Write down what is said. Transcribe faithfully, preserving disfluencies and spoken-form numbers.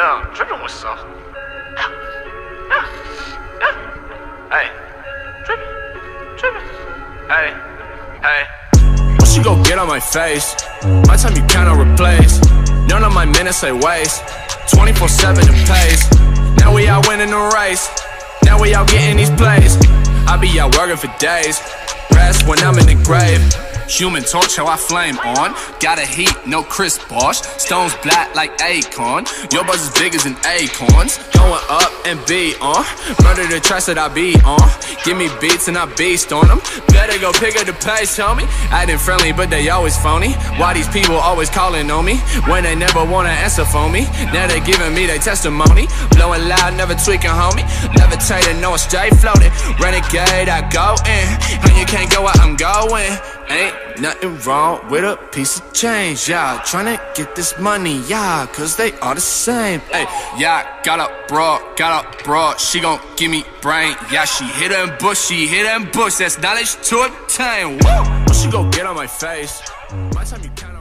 Yeah, dripping with sauce. Yeah, yeah, yeah. Hey, dripping, dripping. Hey, hey. What you go get on my face? My time you cannot replace. None of my minutes I waste. twenty-four seven in pace. Now we out winning the race. Now we out getting these plays. I be out working for days. Rest when I'm in the grave. Human torch, how I flame on. Got a heat, no Chris Bosh. Stones black like Akon. Your buzz is big as an acorns. Going up and be on. Murder the tracks that I be on. Give me beats and I beast on them. Better go pick up the pace, homie. Acting friendly, but they always phony. Why these people always calling on me when they never wanna answer for me? Now they giving me their testimony. Blowing loud, never tweaking, homie. Levitating, no, stay floating. Renegade, I go in. And you can't go where I'm going. Ain't nothing wrong with a piece of change, yeah. Tryna get this money, yeah, cause they are the same. Hey, yeah, got a broad, got a broad. She gon' give me brain, yeah. She hit her bush, she hit her bush. That's knowledge to obtain. Woo! What she go get on my face? My time you count.